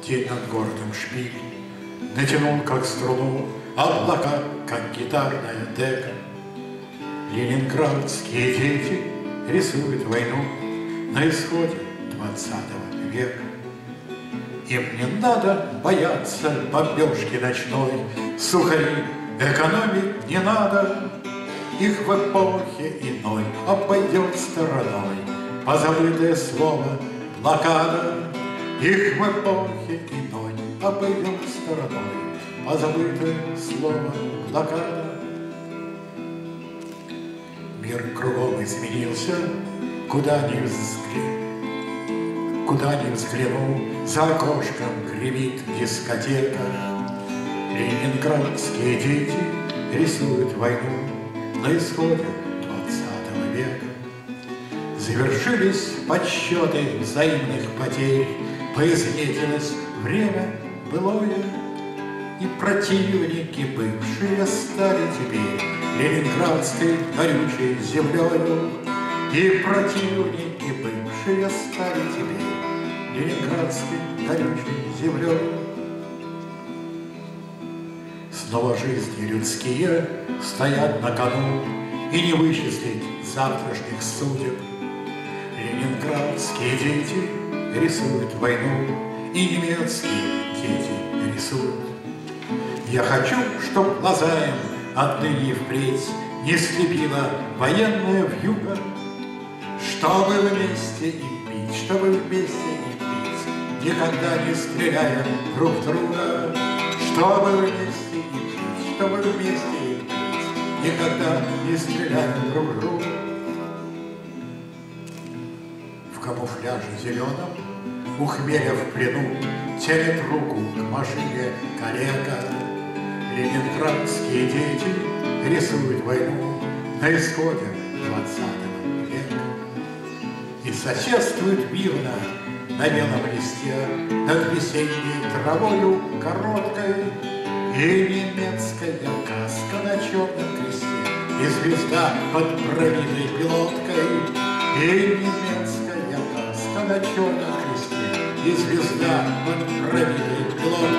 День над городом шпиль натянул, как струну, облака, как гитарная дека. Ленинградские дети рисуют войну на исходе 20 века. Им не надо бояться бомбежки ночной, сухари экономить не надо. Их в эпохе иной обойдет стороной позабытое слово блокада. Их в эпохе иной обойдет стороной позабытое слово блокада. Мир кругом изменился, куда ни взгляну, за окошком гремит дискотека. Ленинградские дети рисуют войну на исходе 20 века. Завершились подсчеты взаимных потерь, поизнетилось время былое, и противники бывшие стали теперь ленинградской горючей землею. И противники бывшие стали теперь ленинградской горючей землей. Снова жизни людские стоят на кону, и не вычислить завтрашних судеб. Ленинградские дети рисуют войну, и немецкие дети рисуют. Я хочу, чтоб глаза им отныне и впредь не слепила военная вьюга, чтобы вместе и пить, чтобы вместе и пить, никогда не стреляя друг в друга. Чтобы вместе и пить, чтобы вместе и пить, никогда не стреляя друг в друга. В камуфляже зеленом, у хмеля в плену, тянет руку к машине коллега. Ленинградские дети рисуют войну на исходе 20 века. И соседствуют мирно на белом листе над весенней травою короткой, и немецкая каска на черном кресте, и звезда под пробитой пилоткой. И немецкая каска на черном кресте, и звезда под пробитой пилоткой.